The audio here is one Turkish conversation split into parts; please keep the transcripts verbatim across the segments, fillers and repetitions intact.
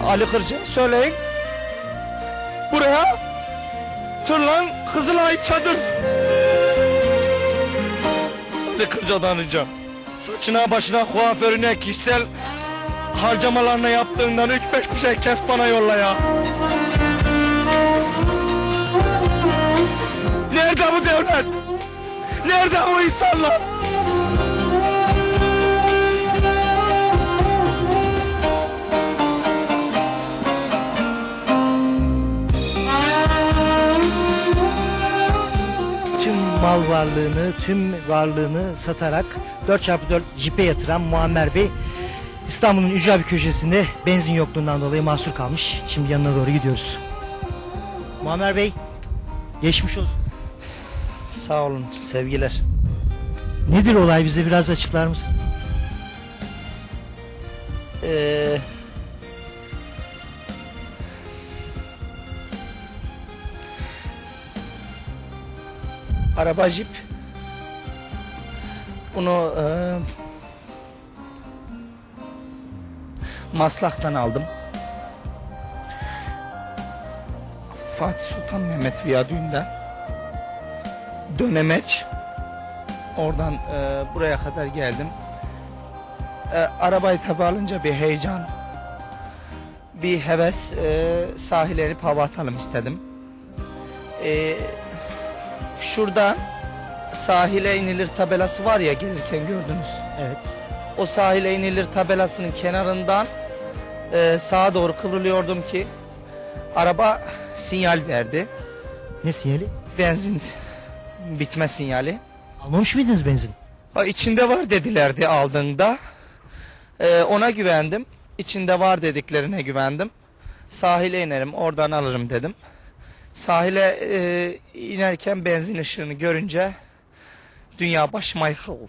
Ali Kırca'ya söyleyin. Buraya Tırlan Kızılay çadır. Ali Kırca'dan ricam. Saçına başına kuaförüne kişisel harcamalarına yaptığından üç beş bir şey kes bana yolla ya. Nerede bu devlet? Nerede bu insanlar? Tüm mal varlığını, tüm varlığını satarak dört çarpı dört jipe yatıran Muammer Bey İstanbul'un ücra bir köşesinde benzin yokluğundan dolayı mahsur kalmış. Şimdi yanına doğru gidiyoruz. Muammer Bey, geçmiş olsun. Sağ olun, sevgiler. Nedir olay, bize biraz açıklar mısın? Ee, araba jip. Bunu e, Maslak'tan aldım. Fatih Sultan Mehmet Viyadüğü'nden Dönemeç. Oradan e, buraya kadar geldim. E, arabayı tabi alınca bir heyecan, bir heves, e, sahile inip hava atalım istedim. E, şurada sahile inilir tabelası var ya, gelirken gördünüz. Evet. O sahile inilir tabelasının kenarından e, sağa doğru kıvrılıyordum ki araba sinyal verdi. Ne sinyali? Benzin bitme sinyali. Almamış mıydınız benzin? Ha, içinde var dedilerdi aldığında. Ee, ona güvendim. İçinde var dediklerine güvendim. Sahile inerim, oradan alırım dedim. Sahile e, inerken benzin ışığını görünce dünya başıma yıkıldı.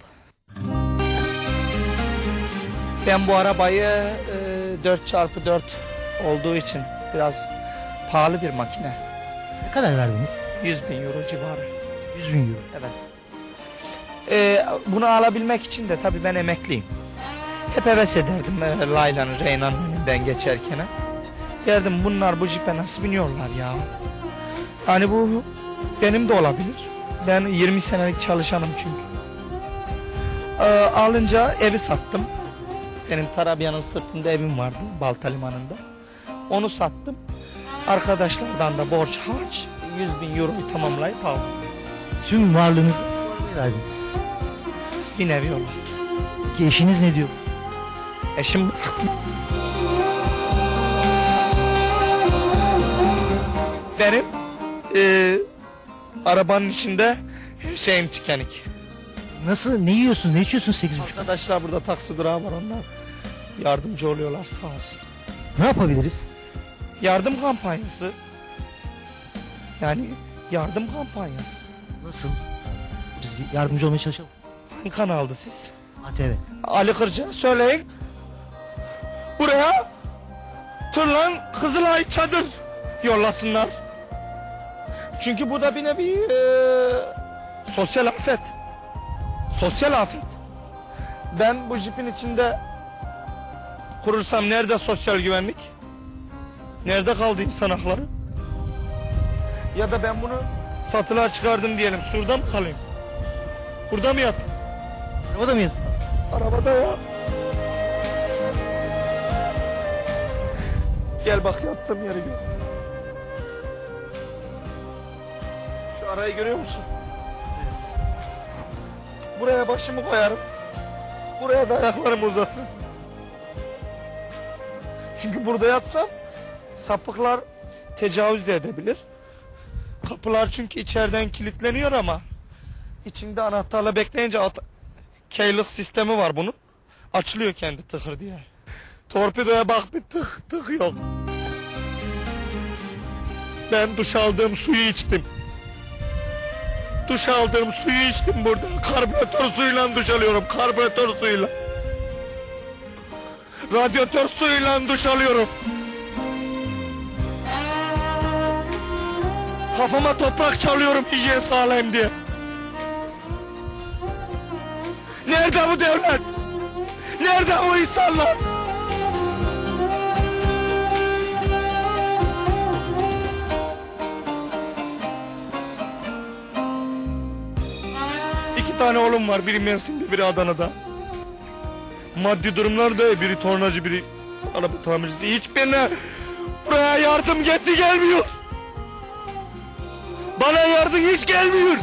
Ben bu arabayı e, dört çarpı dört olduğu için biraz pahalı bir makine. Ne kadar verdiniz? yüz bin euro civarı. yüz bin euro. Evet. Ee, bunu alabilmek için de tabii ben emekliyim. Hep heves ederdim e, Layla'nın, Reyna'nın önünden geçerken. Derdim bunlar bu cipe nasıl biniyorlar ya. Hani bu benim de olabilir. Ben yirmi senelik çalışanım çünkü. Ee, alınca evi sattım. Benim Tarabya'nın sırtında evim vardı, Balta Limanı'nda. Onu sattım. Arkadaşlardan da borç harç yüz bin euroyu tamamlayıp aldım. Tüm varlığınızı verdiniz. Bir nevi oldu. Ki eşiniz ne diyor? Eşim bıraktım. Benim e, arabanın içinde her şeyim tükenik. Nasıl, ne yiyorsun, ne içiyorsun sekiz buçuk? Arkadaşlar burada taksi durağı var, onlar yardımcı oluyorlar sağ olsun. Ne yapabiliriz? Yardım kampanyası. Yani yardım kampanyası. Nasıl? Biz yardımcı olmaya çalışalım. Hangi kanaldı siz? A T V. Ali Kırca söyleyin. Buraya Tırlan Kızılay çadır yollasınlar. Çünkü bu da bir nevi e, sosyal afet. Sosyal afet. Ben bu jipin içinde kurursam nerede sosyal güvenlik? Nerede kaldı insan hakları? Ya da ben bunu satılığa çıkardım diyelim. Surda mı kalayım? Burada mı yatayım? Arabada mı yedin? Arabada ya. Gel bak, yattığım yeri gör. Şu arayı görüyor musun? Buraya başımı koyarım. Buraya da ayaklarımı uzatırım. Çünkü burada yatsam sapıklar tecavüz de edebilir. Kapılar çünkü içeriden kilitleniyor ama içinde anahtarla bekleyince alt... keyless sistemi var bunun. Açılıyor kendi tıkır diye. Torpidoya bak, bir tık tık yok. Ben duş aldığım suyu içtim. Duş aldığım suyu içtim burada. Karbüratör suyuyla duş alıyorum. Karbüratör suyuyla. Radyatör suyuyla duş alıyorum. Kafama toprak çalıyorum hijyen sağlayayım diye. Nerede bu devlet? Nerede bu insanlar? İki tane oğlum var. Biri Mersin'de, biri Adana'da. Maddi durumlar da biri tornacı, biri araba tamircisi. Hiç birine buraya yardım gitti gelmiyor. Bana yardım hiç gelmiyor.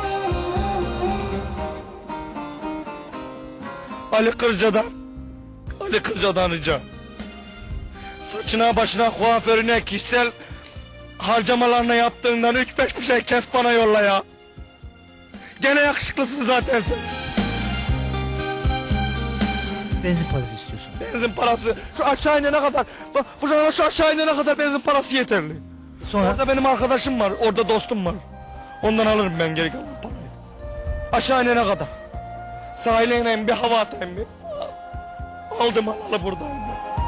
Ali Kırca'dan, Ali Kırca'dan rica. Saçına, başına, kuaförüne, kişisel harcamalarına yaptığından üç beş bir şey kes bana yolla ya. Gene yakışıklısın zaten sen. Benzin parası istiyorsun. Benzin parası şu aşağı inene kadar, bak bu sana şu aşağı inene kadar benzin parası yeterli. Sonra Orada benim arkadaşım var, orada dostum var. Ondan alırım ben geri kalan parayı. Aşağı inene kadar. Sahile ineyim, bir hava atayım bir. Aldım alalı buradayım ben.